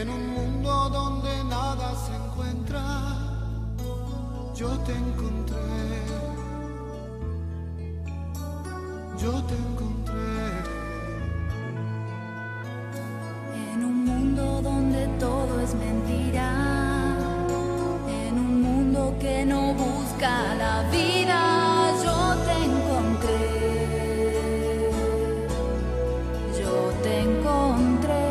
En un mundo donde nada se encuentra, yo te encontré, yo te encontré. En un mundo donde todo es mentira, en un mundo que no busca la vida, yo te encontré, yo te encontré.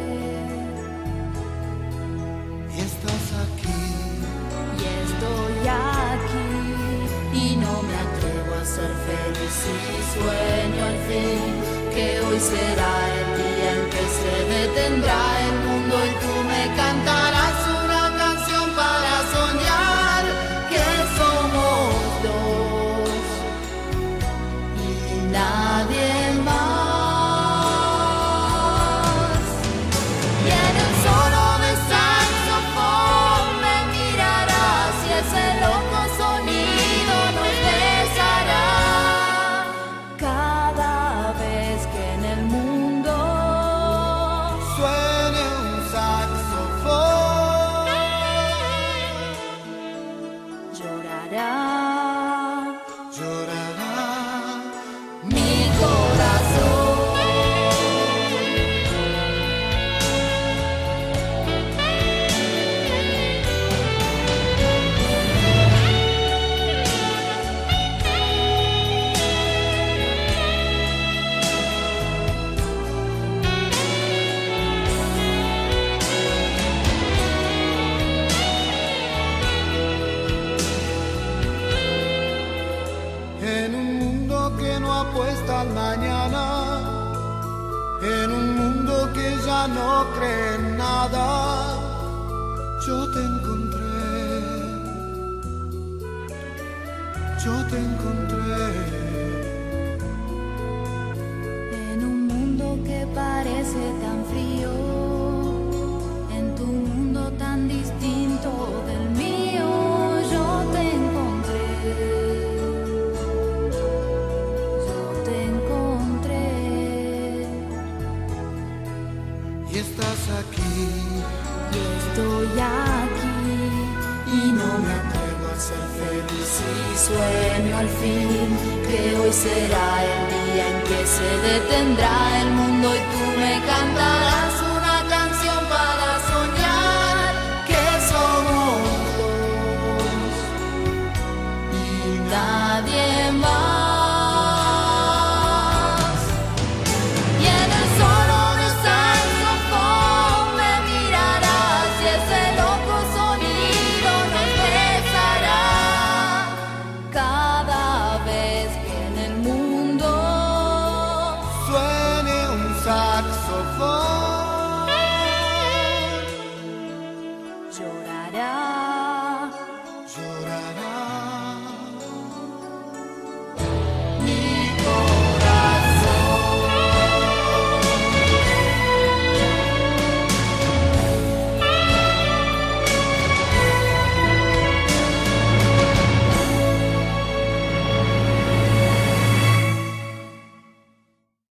Y estás aquí, Y estoy aquí, y no me atrevo a ser feliz y sueño al fin que hoy será el día en que se detendrá el mundo y tú me cantarás una canción para soñar que somos dos y nadie más. Y en el solo de saxofón me mirarás y ese loco sonido nos besará cada vez que en el mundo suene un saxofón. llorará Llorará mi corazón. en un mundo que no apuesta al mañana, en un mundo que ya no cree en nada, yo te encontré, yo te encontré. En un mundo que parece tan frío, en tu mundo tan distinto del mío, yo te encontré, yo te encontré. Y estás aquí, Y estoy aquí, y no me atrevo a ser feliz y sueño al fin que hoy será el día en que se detendrá el mundo y tú me cantarás una canción para soñar que somos dos y nadie más. Y en el solo de saxofón me mirarás y ese loco sonido nos besará cada vez que en el mundo suene un saxofón.